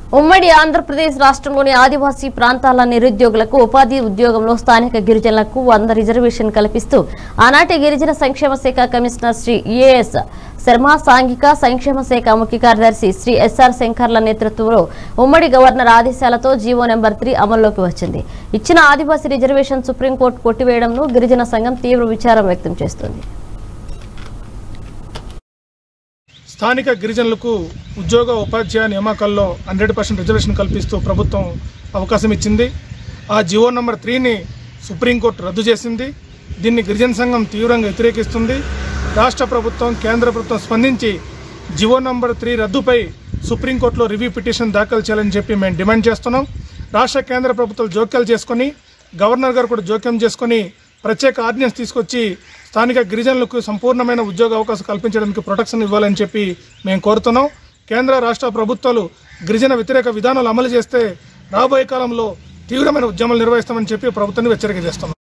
ఉమ్మడి ఆంధ్రప్రదేశ్ రాష్ట్రంలోని ఆదివాసీ ప్రాంతాల నిరుద్యోగులకు ఉపాధి ఉద్యోగంలో స్థానిక గిరిజనులకు 100 రిజర్వేషన్ కల్పిస్తూ ఆనాటి గిరిజన సంక్షేమ శాఖ కమిషనర్ శ్రీ ఏఎస్ శర్మ, సాంఘిక సంక్షేమ శాఖ ముఖ్య కార్యదర్శి శ్రీ ఎస్ఆర్ శంకర్ల నేతృత్వంలో ఉమ్మడి గవర్నర్ ఆదేశాలతో జీవో నెంబర్ 3 అమల్లోకి వచ్చింది. ఇచ్చిన ఆదివాసీ రిజర్వేషన్ సుప్రీంకోర్టు కొట్టివేయడంలో గిరిజన సంఘం తీవ్ర విచారం వ్యక్తం చేస్తోంది. స్థానిక గిరిజనులకు ఉద్యోగ ఉపాధ్యాయ నియామకాల్లో 100% రిజర్వేషన్ కల్పిస్తూ ప్రభుత్వం అవకాశం ఇచ్చింది. ఆ జీవో నెంబర్ 3ని సుప్రీంకోర్టు రద్దు చేసింది. దీన్ని గిరిజన సంఘం తీవ్రంగా వ్యతిరేకిస్తుంది. రాష్ట్ర ప్రభుత్వం, కేంద్ర ప్రభుత్వం స్పందించి జీవో నెంబర్ 3 రద్దుపై సుప్రీంకోర్టులో రివ్యూ పిటిషన్ దాఖలు చేయాలని చెప్పి మేము డిమాండ్ చేస్తున్నాం. రాష్ట్ర కేంద్ర ప్రభుత్వాలు జోక్యాలు చేసుకొని, గవర్నర్ గారు కూడా జోక్యం చేసుకొని ప్రత్యేక ఆర్డినెన్స్ తీసుకొచ్చి స్థానిక గిరిజనులకు సంపూర్ణమైన ఉద్యోగ అవకాశం కల్పించడానికి ప్రొటెక్షన్ ఇవ్వాలని చెప్పి మేము కోరుతున్నాం. కేంద్ర రాష్ట్ర ప్రభుత్వాలు గిరిజన వ్యతిరేక విధానాలు అమలు చేస్తే రాబోయే కాలంలో తీవ్రమైన ఉద్యమాలు నిర్వహిస్తామని చెప్పి ప్రభుత్వాన్ని హెచ్చరిక చేస్తున్నాం.